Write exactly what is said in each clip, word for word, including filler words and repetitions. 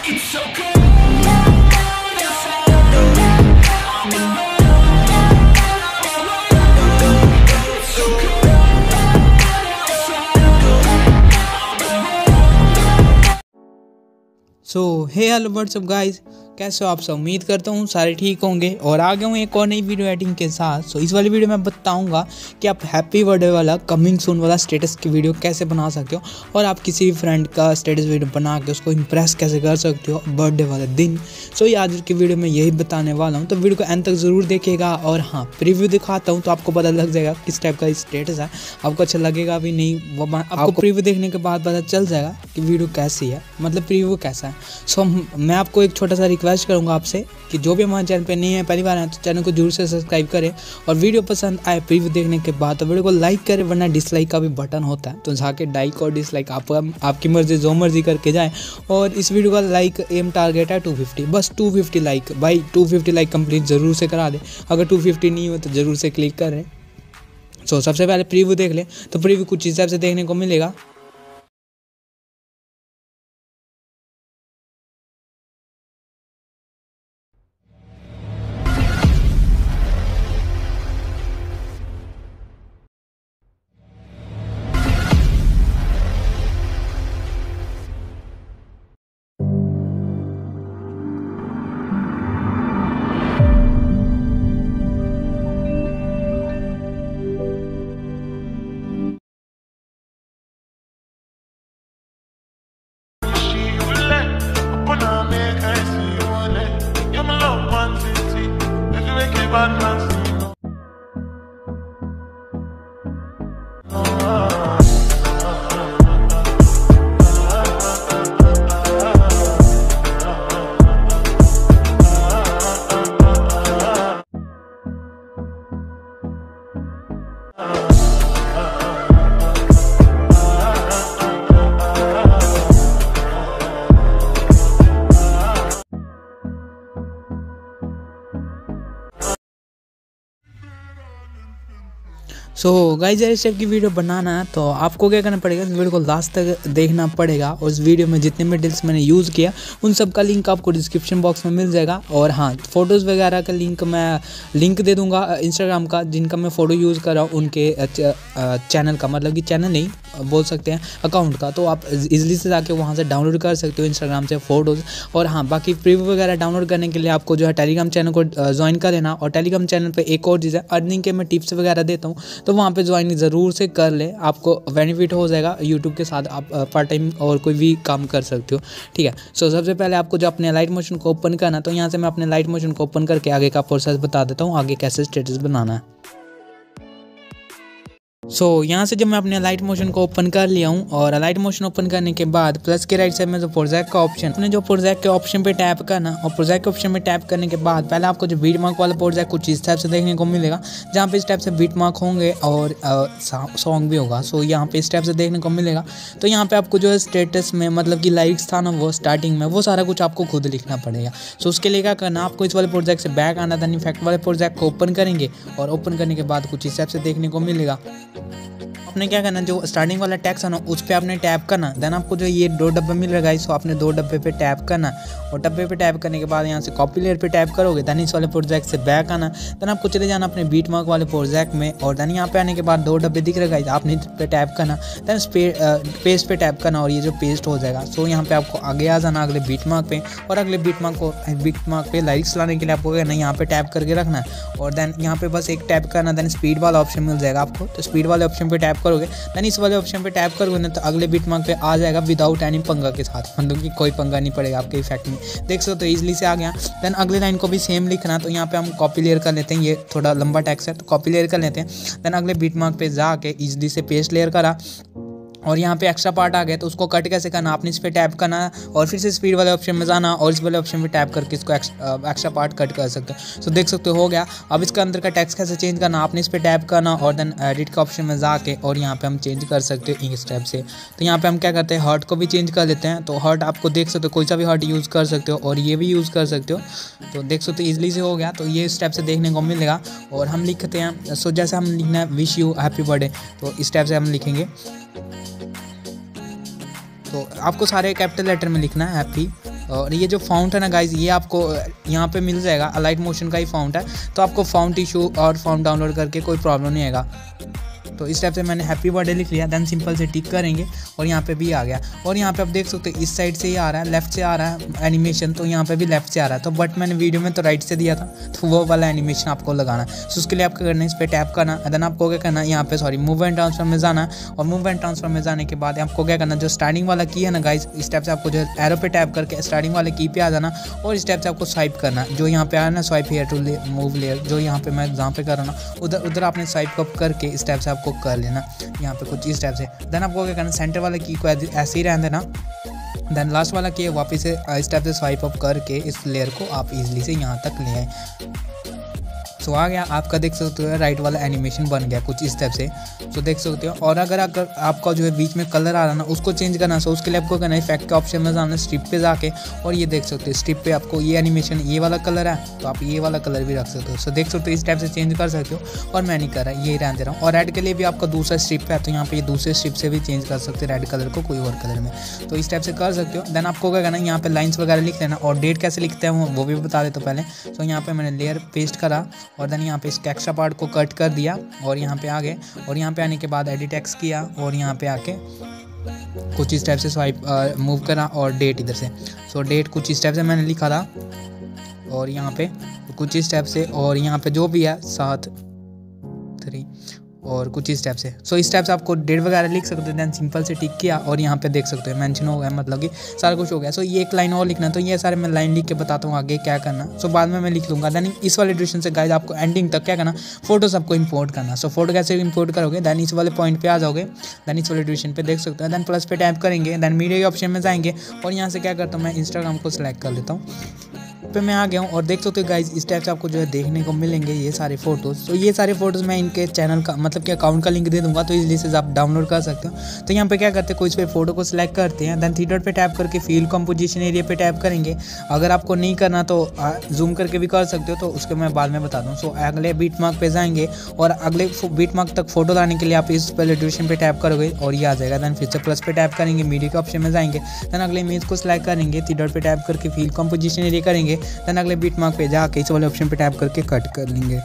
सो hey hello what's up guys, कैसे हो आप सब। उम्मीद करता हूँ सारे ठीक होंगे और आ गया हूँ एक और नई वीडियो एडिटिंग के साथ। सो इस वाली वीडियो में बताऊंगा कि आप हैप्पी बर्थडे वाला कमिंग सून वाला स्टेटस की वीडियो कैसे बना सकते हो और आप किसी भी फ्रेंड का स्टेटस वीडियो बना के उसको इंप्रेस कैसे कर सकते हो बर्थडे वाले दिन। सो ये आज की वीडियो में यही बताने वाला हूँ, तो वीडियो को एंड तक ज़रूर देखिएगा। और हाँ, प्रीव्यू दिखाता हूँ तो आपको पता लग जाएगा किस टाइप का स्टेटस है, आपको अच्छा लगेगा भी नहीं वो आपको प्रीव्यू देखने के बाद पता चल जाएगा कि वीडियो कैसी है, मतलब प्रीव्यू कैसा है। सो मैं आपको एक छोटा सा रिक्वेस्ट करूंगा आपसे कि जो भी हमारे चैनल पे नहीं है, पहली बार है, तो चैनल को जरूर से सब्सक्राइब करें और वीडियो पसंद आए प्रीव्यू देखने के बाद तो वीडियो को लाइक करें, वरना डिसलाइक का भी बटन होता है तो जाके लाइक और डिसलाइक आप आपकी मर्जी जो मर्जी करके जाएं। और इस वीडियो का लाइक एम टारगेट है टू फिफ्टी, बस टू फिफ्टी लाइक भाई, टू फिफ्टी लाइक कंप्लीट जरूर से करा दें। अगर टू फिफ्टी नहीं हो तो जरूर से क्लिक करें। सो सबसे पहले प्रीव्यू देख लें, तो प्रीव्यू कुछ हिसाब से देखने को मिलेगा। सो गाइस, इस टाइप की वीडियो बनाना है तो आपको क्या करना पड़ेगा, इस वीडियो को लास्ट तक देखना पड़ेगा और इस वीडियो में जितने भी डिटेल्स मैंने यूज़ किया उन सब का लिंक आपको डिस्क्रिप्शन बॉक्स में मिल जाएगा। और हाँ, फ़ोटोज़ वगैरह का लिंक मैं लिंक दे दूंगा इंस्टाग्राम का, जिनका मैं फ़ोटो यूज़ कर रहा हूँ उनके चैनल का, मतलब कि चैनल नहीं बोल सकते हैं अकाउंट का, तो आप इजीली से जाके वहाँ से डाउनलोड कर सकते हो इंस्टाग्राम से फ़ोटोज़। और हाँ, बाकी प्रीव्यू वगैरह डाउनलोड करने के लिए आपको जो है टेलीग्राम चैनल को ज्वाइन कर लेना। और टेलीग्राम चैनल पे एक और चीज़ है, अर्निंग के मैं टिप्स वगैरह देता हूँ, तो वहाँ पे ज्वाइन ज़रूर से कर ले, आपको बेनिफिट हो जाएगा। यूट्यूब के साथ आप पार्ट टाइम और कोई भी काम कर सकते हो, ठीक है। सो सबसे पहले आपको जो अपने लाइट मोशन को ओपन करना, तो यहाँ से मैं अपने लाइट मोशन को ओपन करके आगे का प्रोसेस बता देता हूँ, आगे कैसे स्टेटस बनाना है। सो so, यहाँ से जब मैं अपने लाइट मोशन को ओपन कर लिया हूँ और लाइट मोशन ओपन करने के बाद प्लस के राइट साइड में जो प्रोजेक्ट का ऑप्शन, अपने जो प्रोजेक्ट के ऑप्शन पे टैप करना और प्रोजेक्ट के ऑप्शन पे टैप करने के बाद पहले आपको जो बीट मार्क वाला प्रोजेक्ट कुछ इस टाइप से देखने को मिलेगा, जहाँ पे इस टाइप से बीट मार्क होंगे और सॉन्ग भी होगा। सो so, यहाँ पे इस टाइप से देखने को मिलेगा। तो यहाँ पे आपको जो है स्टेटस में मतलब कि लाइक्स था ना वो स्टार्टिंग में, वो सारा कुछ आपको खुद लिखना पड़ेगा। सो so, उसके लिए क्या करना, आपको इस वाले प्रोजेक्ट से बैक आना था, इफेक्ट वाले प्रोजेक्ट को ओपन करेंगे और ओपन करने के बाद कुछ इस टाइप से देखने को मिलेगा। आपने क्या करना, जो स्टार्टिंग वाला टैक्स है ना उस पर आपने टैप करना, देन आपको जो ये दो डब्बे मिल रहा है, सो आपने दो डब्बे पे टैप करना और डब्बे पे टैप करने के बाद यहाँ से कॉपी लेयर पे टैप करोगे, देन इस वाले प्रोजेक्ट से बैक आना, देन आपको चले जाना अपने बीट मार्क वाले प्रोजेक्ट में और देन यहाँ पे आने के बाद दो डब्बे दिख रहे हैं, आपने पे टैप करना, देन पेस्ट पे टैप करना और ये जो पेस्ट हो जाएगा। सो यहाँ पे आपको आगे आ जाना अगले बीट मार्क पे और अगले बीट मार्क को बीट मार्क पे लाइक्स लाने के लिए आपको क्या यहाँ पे टैप करके रखना है और देन यहाँ पे बस एक टैप करना, देन स्पीड वाला ऑप्शन मिल जाएगा आपको, तो स्पीड वाले ऑप्शन पे टैप करोगे, देन इस वाले ऑप्शन पे टैप करोगे ना तो अगले बीट मार्क पे आ जाएगा विदाउट एनी पंगा के साथ, मतलब कि कोई पंगा नहीं पड़ेगा आपके इफेक्ट में, देख सकते हो इजीली से आ गया। देन अगले लाइन को भी सेम लिखना, तो यहाँ पे हम कॉपी लेयर कर लेते हैं, ये थोड़ा लंबा टेक्स्ट है तो कॉपी लेयर कर लेते हैं। देन अगले बीट मार्क पे जाके इजीली से पेस्ट लेयर करा और यहाँ पे एक्स्ट्रा पार्ट आ गया तो उसको कट कैसे करना, आपने इस पर टैप करना और फिर से स्पीड वाले ऑप्शन में जाना और इस वाले ऑप्शन पे टैप करके इसको एक्स्ट्रा पार्ट कट कर सकते हो। सो देख सकते हो गया। अब इसका अंदर का टेक्स्ट कैसे चेंज करना, आपने इस पर टैप करना और देन एडिट का ऑप्शन में जाके और यहाँ पे हम चेंज कर सकते हो इस स्टेप से। तो यहाँ पे हम क्या करते हैं, हर्ट को भी चेंज कर लेते हैं, तो हर्ट आपको देख सकते हो कोई सा भी हर्ट यूज़ कर सकते हो और ये भी यूज़ कर सकते हो, तो देख सकते हो ईजिली से हो गया। तो ये स्टेप से देखने को मिलेगा और हम लिखते हैं, सो जैसे हम लिखना है विश यू हैप्पी बर्थडे, तो इस टाइप से हम लिखेंगे। तो आपको सारे कैपिटल लेटर में लिखना है हैप्पी और ये जो फाउंट है ना गाइज, ये आपको यहाँ पे मिल जाएगा, अलाइट मोशन का ही फाउंट है, तो आपको फाउंट इशू और फाउंट डाउनलोड करके कोई प्रॉब्लम नहीं आएगा। तो इस टाइप से मैंने हैप्पी बर्थडे लिख लिया, देन सिंपल से टिक करेंगे और यहाँ पे भी आ गया। और यहाँ पे आप देख सकते हो इस साइड से ही आ रहा है, लेफ्ट से आ रहा है एनिमेशन, तो यहाँ पे भी लेफ्ट से आ रहा है। तो बट मैंने वीडियो में तो राइट से दिया था, तो वो वाला एनिमेशन आपको लगाना है। तो उसके लिए आपको करना है, इस पर टैप करना, देन आपको क्या करना है, यहाँ पे सॉरी मूव एंड ट्रांसफर में जाना है। और मूव एंड ट्रांसफर में जाने के बाद आपको क्या करना है, जो स्टार्टिंग वाला की है ना गाइज, इस टाइप से आपको जो एरो पे टैप करके स्टार्टिंग वाले की पे आ जाना और इस टाइप से आपको स्वाइप करना, जो यहाँ पे आया ना swipe here to move layer, जो यहाँ पे मैं जहाँ पे कर रहा हूँ उधर उधर आपने स्वाइप अप करके इस टाइप से आपको कर लेना, यहाँ पे कुछ इस टाइप से। देन आपको क्या करना, सेंटर वाला की को ऐसे ही रहने देना, देन लास्ट वाला की वापस से इस टाइप से स्वाइप अप करके इस लेयर को आप इजीली से यहाँ तक ले आए। सो आ गया आपका, देख सकते हो राइट वाला एनिमेशन बन गया कुछ इस टाइप से। सो देख सकते हो। और अगर अगर आपका जो है बीच में कलर आ रहा ना, उसको चेंज करना, सो उसके लिए आपको करना है इफेक्ट के ऑप्शन में जाना, स्ट्रिप पे जाके, और ये देख सकते हो स्ट्रिप पे आपको ये एनिमेशन ये वाला कलर है, तो आप ये वाला कलर भी रख सकते हो। सो देख सकते हो इस टाइप से चेंज कर सकते हो, और मैं नहीं कर रहा, यही रहने दे रहा हूँ। और रेड के लिए भी आपका दूसरा स्ट्रिप है, तो यहाँ पे ये दूसरे स्ट्रिप से भी चेंज कर सकते हो रेड कलर को कोई और कलर में, तो इस टाइप से कर सकते हो। देन आपको क्या करना है, यहाँ पे लाइन्स वगैरह लिख लेना, और डेट कैसे लिखते हैं वो भी बता देता हूँ पहले। सो यहाँ पे मैंने लेयर पेस्ट करा और देन यहाँ पे इसके एक्स्ट्रा पार्ट को कट कर दिया और यहाँ पे आ गए, और यहाँ पे आने के बाद एडिट टेक्स्ट किया और यहाँ पे आके कुछ इस टाइप से स्वाइप मूव करा और डेट इधर से। सो डेट कुछ इस टाइप से मैंने लिखा था और यहाँ पे कुछ इस टाइप से, और यहाँ पे जो भी है सात थ्री और कुछ इस टाइप से। सो इस टाइप से आपको डेट वगैरह लिख सकते हो। देन सिंपल से टिक किया और यहाँ पे देख सकते हो मेंशन हो गया, मतलब कि सारा कुछ हो गया। सो ये एक लाइन और लिखना, तो ये सारे मैं लाइन लिख के बताता हूँ आगे क्या करना। सो बाद में मैं लिख लूँगा। देन इस वाले ड्यूरेशन से गाइस आपको एंडिंग तक क्या करना, फोटोज आपको इंपोर्ट करना। सो फोटो कैसे इंपोर्ट करोगे, देन इस वाले पॉइंट पे आ जाओगे, देन इस वाले ड्यूरेशन पे देख सकते हो, देन प्लस पे टैप करेंगे, देन मीडिया के ऑप्शन में जाएंगे और यहाँ से क्या करता हूँ मैं इंस्टाग्राम को सिलेक्ट कर लेता हूँ। पे मैं आ गया हूँ और देख सकते हो गाइज इस टाइप से आपको जो है देखने को मिलेंगे ये सारे फोटोज। तो ये सारे फोटोज मैं इनके चैनल का मतलब कि अकाउंट का लिंक दे दूंगा, तो इजली से आप डाउनलोड कर सकते हो। तो यहाँ पे क्या करते हैं, कोई इस पे फोटो को सिलेक्ट करते हैं, देन थ्री डॉट पे टैप करके फील कंपोजिशन एरिया पे टैप करेंगे। अगर आपको नहीं करना तो जूम करके भी कर सकते हो, तो उसके मैं बाद में बता दूँ। सो अगले बीट मार्क पे जाएंगे और अगले बीट मार्क तक फोटो लाने के लिए आप इस पहले ड्यूरेशन पे टैप करोगे और ये आ जाएगा। देन फिर से प्लस पे टैप करेंगे, मीडिया के ऑप्शन में जाएंगे, देन अगले इमेज को सिलेक्ट करेंगे, थ्री डॉट पे टैप करके फील कंपोजिशन एरिया करेंगे, देन अगले बीट मार्क पे जाके इस वाले ऑप्शन पे टैप करके कट कर लेंगे।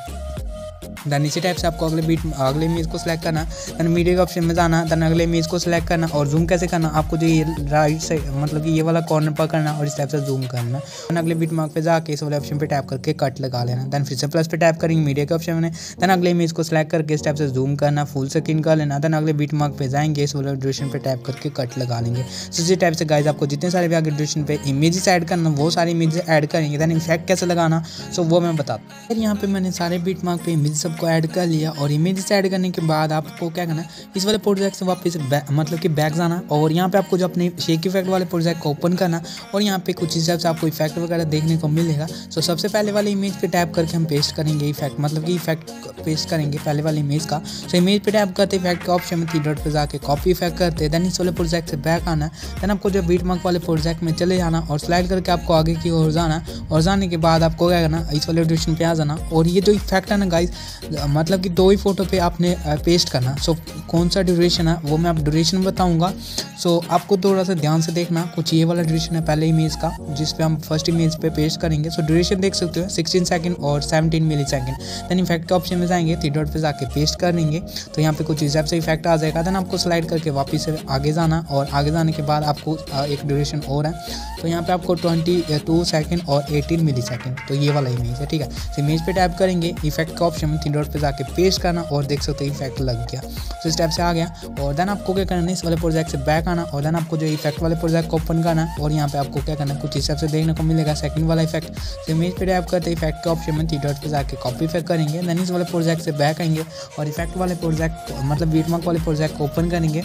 देन इसी टाइप से आपको अगले बीट अगले इमेज को सिलेक्ट करना, देन मीडिया के ऑप्शन में जाना, देन अगले इमेज को सिलेक्ट करना और जूम कैसे करना, आपको जो ये राइट साइड मतलब कि ये वाला कॉर्नर पकड़ना और इस टाइप से जूम करना। देन अगले बीट मार्क पे जाके इस वाले ऑप्शन पे टैप करके कट लगा लेना, देन फिर से प्लस पे टैप करेंगे मीडिया के ऑप्शन में, देन अगले इमेज को सिलेक्ट करके इस टाइप से जूम करना, फुल स्क्रीन कर लेना, देन अगले बीट मार्क पे जाएंगे, इस वाले ड्यूरेशन पे टैप करके कट लगा लेंगे। सो इसी टाइप से गाइस आपको जितने सारे भी आगे ड्यूरेशन पे इमेजेस ऐड करना वो सारे इमेजेस ऐड करेंगे। देन इफेक्ट कैसे लगाना सो वो मैं बताता हूँ। फिर यहाँ पे मैंने सारे बीट मार्क पे इमेज सबको ऐड कर लिया और इमेजेस ऐड करने के बाद आपको क्या करना, इस वाले प्रोजेक्ट से वापस मतलब कि बैक जाना और यहाँ पे आपको जो अपने शेक इफेक्ट वाले प्रोजेक्ट को ओपन करना और यहाँ पे कुछ हिसाब से आपको इफेक्ट वगैरह देखने को मिलेगा। सो सबसे पहले वाले इमेज पे टैप करके हम पेस्ट करेंगे इफेक्ट, मतलब कि इफेक्ट पेस्ट करेंगे पहले वाले इमेज का। सो इमेज पे टैप करते इफेक्ट के ऑप्शन में थ्री डॉट पे जाके कॉपी इफेक्ट करते, देन इस वाले प्रोजेक्ट से बैक आना, देन आपको जो बीट मार्क वाले प्रोजेक्ट में चले जाना और स्लाइड करके आपको आगे की ओर जाना और जाने के बाद आपको क्या करना, इस वाले ड्यूरेशन पे आ जाना और ये जो इफेक्ट है ना गाइस मतलब कि दो ही फोटो पे आपने पेस्ट करना। सो कौन सा ड्यूरेशन है वो मैं आप ड्यूरेशन बताऊंगा। सो आपको थोड़ा सा ध्यान से देखना, कुछ ये वाला ड्यूरेशन है पहले इमेज का जिस पे हम फर्स्ट इमेज पे पेस्ट करेंगे। सो ड्यूरेशन देख सकते हो सिक्सटीन सेकंड और seventeen millisecond. Then effect के ऑप्शन में जाएंगे, थ्री डॉट पे जाके पेस्ट कर देंगे तो यहाँ पे कुछ हिसाब से इफेक्ट आ जाएगा। देन आपको स्लाइड करके वापस से आगे जाना और आगे जाने के बाद आपको एक ड्यूरेशन और है, तो यहाँ पे आपको ट्वेंटी टू सेकेंड और एटीन मिली सेकेंड, तो ये वाला इमेज है, ठीक है। तो इमेज पे टैप करेंगे, इफेक्ट के ऑप्शन में थ्री डॉट पे जाके पेस्ट करना और देख सकते हो इफेक्ट लग गया। तो इस टाइप से आ गया और देन आपको क्या करना है, इस वाले प्रोजेक्ट से बैक आना और देन आपको जो इफेक्ट वाले प्रोजेक्ट को ओपन करना और यहाँ पे आपको क्या करना है, कुछ हिसाब से देखने को मिलेगा सेकंड वाला इफेक्ट। तो इमेज पे टैप करते इफेक्ट के ऑप्शन में थ्री डॉट पे जाके कॉपी इफेक्ट करेंगे, देन इस वाले प्रोजेक्ट से बैक आएंगे और इफेक्ट वाले प्रोजेक्ट मतलब बीट मार्क वाले प्रोजेक्ट को ओपन करेंगे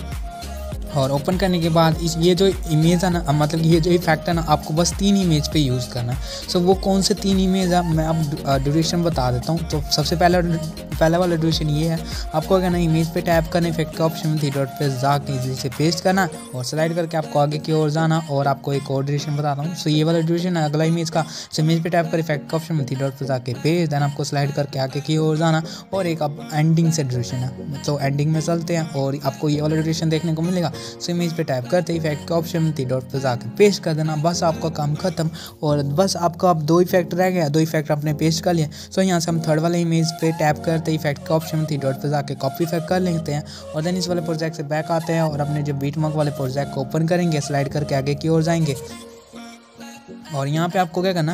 और ओपन करने के बाद इस ये जो इमेज है ना मतलब ये जो इफेक्ट है ना आपको बस तीन इमेज पे यूज़ करना है। सो वो कौन से तीन इमेज है मैं अब ड्यूरेशन बता देता हूँ। तो सबसे पहला पहला वाला ड्यूरेशन ये है, आपको क्या करना इमेज पे टैप करना, इफेक्ट का ऑप्शन में थ्री डॉट पे जाके इजीली से पेस्ट करना और स्लाइड करके आपको आगे की ओर जाना और आपको एक और ड्यूरेशन बताता हूँ। सो ये वाला ड्यूरेशन है अगला इमेज का। सो इमेज पे टैप कर इफेक्ट का ऑप्शन में थ्री डॉट पे जाके पेस्ट, देन आपको स्लाइड करके आगे की ओर जाना और एक अब एंडिंग से ड्यूरेशन है। तो एंडिंग में चलते हैं और आपको ये वाला ड्यूरेशन देखने को मिलेगा। सो इमेज पे टैप करते इफेक्ट के ऑप्शन में थ्री डॉट पे जाकर पेस्ट कर देना। बस आपका काम खत्म और बस आपका अब दो इफेक्ट रह गया, दो इफेक्ट आपने पेस्ट कर लिया। सो यहाँ से हम थर्ड वाले इमेज पे टैप करते इफेक्ट के ऑप्शन में थ्री डॉट पे जाकर कॉपी इफेक्ट कर लेते हैं और देन इस वाले प्रोजेक्ट से बैक आते हैं और अपने जो बीटमार्क वाले प्रोजेक्ट को ओपन करेंगे, स्लाइड करके आगे की ओर जाएंगे और यहाँ पे आपको क्या करना,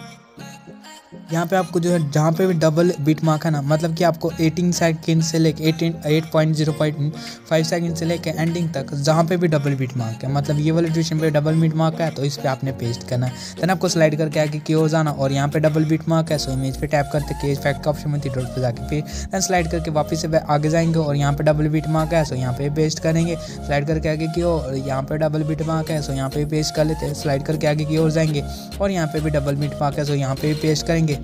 यहाँ पे आपको जो है जहाँ पे भी डबल बीट मार्क है ना, मतलब कि आपको अठारह सेकंड से लेके eight point zero point five second से लेके एंडिंग तक जहाँ पे भी डबल बीट मार्क है, मतलब ये वाले ड्यूरेशन पे डबल बीट मार्क है तो इस पे आपने पेस्ट करना है। देन आपको स्लाइड करके आगे की ओर जाना और यहाँ पे डबल बीट मार्क है, सो इमेज पे टैप करते के इफेक्ट का ऑप्शन में थ्री डॉट पे जाके पे देन स्लाइड करके वापस से आगे जाएंगे और यहाँ पे डबल बीट मार्क है, सो यहाँ पे पेस्ट करेंगे। स्लाइड करके आगे की ओर यहाँ पे डबल बीट मार्क है, सो यहाँ पे पेस्ट कर लेते हैं। स्लाइड करके आगे की ओर जाएंगे और यहाँ पे भी डबल बीट मार्क है, सो यहाँ पे पेस्ट करेंगे।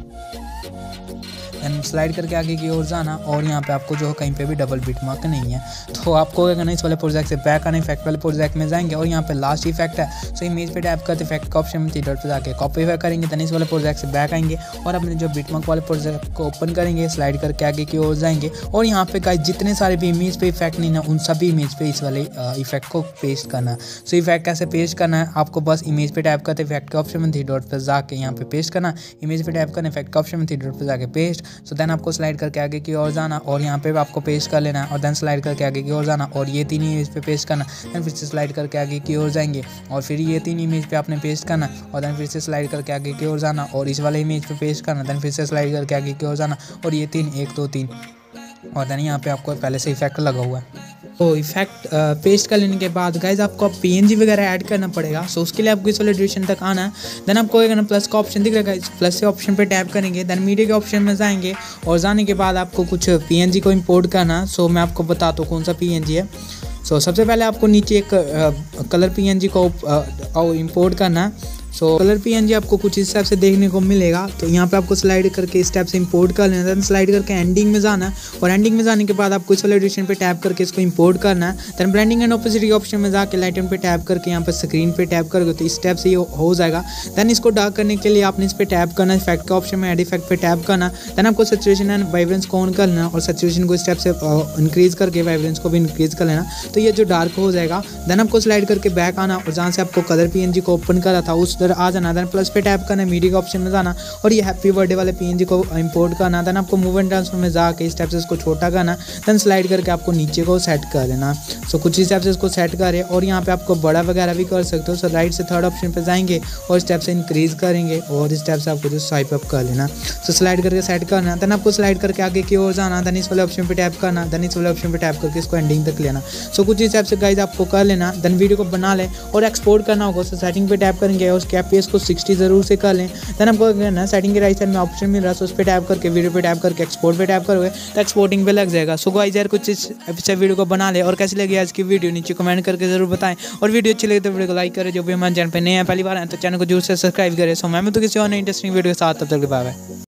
एंड स्लाइड करके आगे की ओर जाना और यहाँ पे आपको जो है कहीं पे भी डबल बीट मार्क नहीं है तो आपको क्या करना है, इस वाले प्रोजेक्ट से बैक आना, इफेक्ट वाले प्रोजेक्ट में जाएंगे और यहाँ पे लास्ट इफेक्ट है, सो इमेज पे टैप करते इफेक्ट का ऑप्शन में थ्री डॉट पे जाके कॉपी इफेक्ट करेंगे। देन इस वाले प्रोजेक्ट से बैक आएंगे और अपने जो बीटमार्क वाले प्रोजेक्ट को ओपन करेंगे, स्लाइड करके आगे की ओर जाएंगे और यहाँ पे गाइस जितने सारे भी इमेज पे इफेक्ट नहीं ना, उन सभी इमेज पे इस वाले इफेक्ट को पेस्ट करना है। सो इफेक्ट कैसे पेस्ट करना है, आपको बस इमेज पे टैप करते इफेक्ट के ऑप्शन में थ्री डॉट पे जाके यहाँ पे पेस्ट करना, इमेज पे टैप करना, इफेक्ट के ऑप्शन में थ्री डॉट पे जाके पेस्ट। सो देन आपको स्लाइड करके आगे की ओर जाना और यहाँ पे आपको पेस्ट कर लेना है और देन स्लाइड करके आगे की ओर जाना और ये तीन इमेज पे पेस्ट करना। देन फिर से स्लाइड करके आगे की ओर जाएंगे और फिर ये तीन इमेज पे आपने पेस्ट करना और देन फिर से स्लाइड करके आगे की ओर जाना और इस वाले इमेज पे पेस्ट करना। देन फिर से स्लाइड करके आगे की ओर जाना और ये तीन, एक दो तीन और देन यहाँ पे आपको पहले से इफेक्ट लगा हुआ है। तो इफेक्ट पेस्ट कर लेने के बाद गाइज आपको पीएनजी वगैरह ऐड करना पड़ेगा। सो उसके लिए आपको इस वाले ड्यूरेशन तक आना है। देन आपको क्या करना, प्लस का ऑप्शन दिख रहा है गाइज, प्लस से ऑप्शन पे टैप करेंगे। देन मीडिया के ऑप्शन में जाएंगे और जाने के बाद आपको कुछ पीएनजी को इंपोर्ट करना। सो मैं आपको बताता हूँ कौन सा पीएनजी है। सो सबसे पहले आपको नीचे एक कलर पीएनजी को इंपोर्ट करना है। सो कलर पीएनजी आपको कुछ इस टाइप से देखने को मिलेगा। तो यहाँ पे आपको स्लाइड करके इस टाइप से इंपोर्ट कर लेना है। देन स्लाइड करके एंडिंग में जाना है और एंडिंग में जाने के बाद आपको इस वाले एडिशन पे टैप करके इसको इंपोर्ट करना है। Then blending and opacity option में जाके लाइटन पे टैप करके यहाँ पे स्क्रीन पे टैप करोगे तो इस टाइप से ये हो जाएगा। देन इसको डार्क करने के लिए आपने इस पे टैप करना, इफेक्ट का ऑप्शन में एड इफेक्ट पे टैप करना। देन आपको सैचुरेशन एंड वाइब्रेंस को ऑन करना और सैचुरेशन को इस टाइप से इंक्रीज करके वाइब्रेंस को भी इंक्रीज कर लेना, तो ये जो डार्क हो जाएगा। देन आपको स्लाइड करके बैक आना और जहाँ से आपको कलर पीएनजी को ओपन करा था उस तरह आ जाना। देन प्लस पे टैप करना, मीडिया के ऑप्शन में जाना और ये हैप्पी बर्थडे वाले पीएनजी को इंपोर्ट करना। देन आपको मूव एंड ट्रांसफर में जाके इस टाइप से इसको छोटा करना। देन स्लाइड करके आपको नीचे को सेट कर लेना। सो कुछ इस टाइप से इसको सेट करें और यहाँ पे आपको बड़ा वगैरह भी कर सकते हो। सो राइट से थर्ड ऑप्शन पे जाएंगे और इस टाइप से इंक्रीज करेंगे और इस टाइप से आपको जो स्वाइप अप कर लेना। सो स्लाइड करके सेट करना। देन आपको स्लाइड करके आगे की ओर जाना। देन इस वाले ऑप्शन पे टैप करना। देन इस वाले ऑप्शन पे टैप करके इसको एंडिंग तक लेना। सो कुछ इस टाइप से गाइस आपको कर लेना। देन वीडियो को बना लें और एक्सपोर्ट करना होगा। सो सेटिंग पे टैप करेंगे और उसके एफपीएस को सिक्सटी जरूर से कर लें। देन आपको करना, सेटिंग के राइट साइड में ऑप्शन मिल रहा है, सो उस पर टैप करके वीडियो पे टैप करके एक्सपोर्ट पे टैप करोगे तो एक्सपोर्टिंग पे लग जाएगा। सो गाइस यार कुछ इस एपिसोड वीडियो को बना ले और कैसी लगी आज की वीडियो नीचे कमेंट करके जरूर बताएं और वीडियो अच्छी लगे तो वीडियो को लाइक करें। जो भी हमारे चैनल पे नए हैं पहली बार हैं तो चैनल को जरूर से सब्सक्राइब करें। सो मैं तो किसी और नई इंटरेस्टिंग वीडियो के साथ, तब तक बाय बाय।